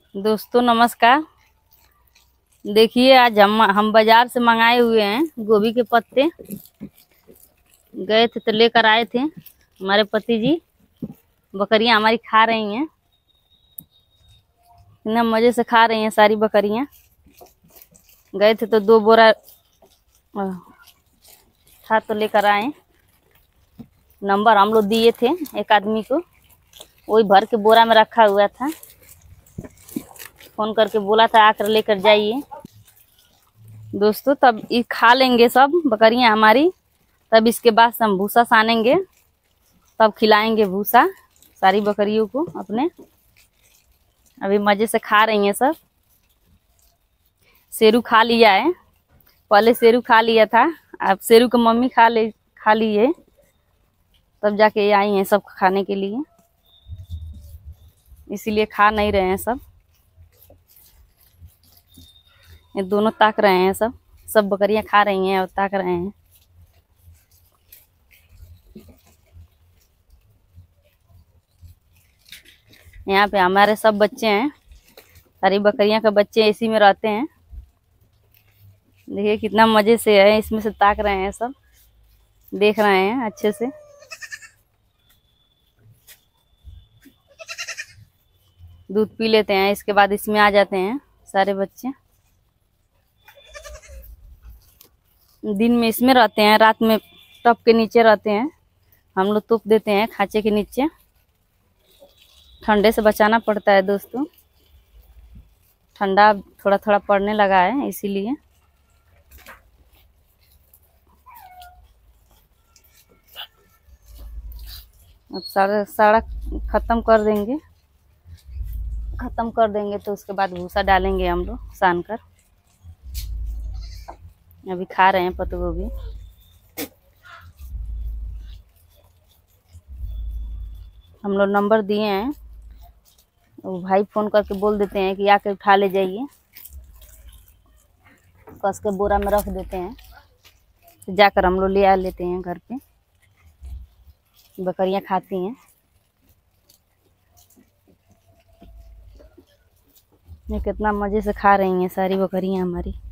दोस्तों नमस्कार। देखिए आज हम बाजार से मंगाए हुए हैं गोभी के पत्ते। गए थे तो लेकर आए थे। हमारे पति जी बकरियां हमारी खा रही हैं, इतना मजे से खा रही हैं सारी बकरियां। गए थे तो 2 बोरा था तो लेकर आए। नंबर हम लोग दिए थे एक आदमी को, वही भर के बोरा में रखा हुआ था। फोन करके बोला था आकर लेकर जाइए। दोस्तों तब ये खा लेंगे सब बकरियां हमारी, तब इसके बाद हम भूसा सानेंगे, तब खिलाएंगे भूसा सारी बकरियों को अपने। अभी मजे से खा रही हैं सब। शेरू खा लिया है, पहले शेरू खा लिया था, अब शेरू की मम्मी खा ली है, तब जाके ये आई हैं सब खाने के लिए, इसीलिए खा नहीं रहे हैं सब। ये दोनों ताक रहे हैं, सब बकरियां खा रही हैं और ताक रहे हैं। यहाँ पे हमारे सब बच्चे हैं, सारी बकरियां के बच्चे इसी में रहते हैं। देखिए कितना मजे से है, इसमें से ताक रहे हैं सब, देख रहे हैं अच्छे से। दूध पी लेते हैं, इसके बाद इसमें आ जाते हैं सारे बच्चे। दिन में इसमें रहते हैं, रात में टब के नीचे रहते हैं। हम लोग तोप देते हैं खांचे के नीचे, ठंडे से बचाना पड़ता है दोस्तों। ठंडा थोड़ा थोड़ा पड़ने लगा है इसीलिए। अब सारा खत्म कर देंगे तो उसके बाद भूसा डालेंगे हम लोग सान कर। अभी खा रहे हैं पत्ता गोभी। हम लोग नंबर दिए हैं, वो भाई फोन करके बोल देते हैं कि आके उठा ले जाइए, कस के बोरा में रख देते हैं, तो जाकर हम लोग ले आ लेते हैं घर पे। बकरियां खाती हैं। ये कितना मजे से खा रही हैं सारी बकरियां हमारी।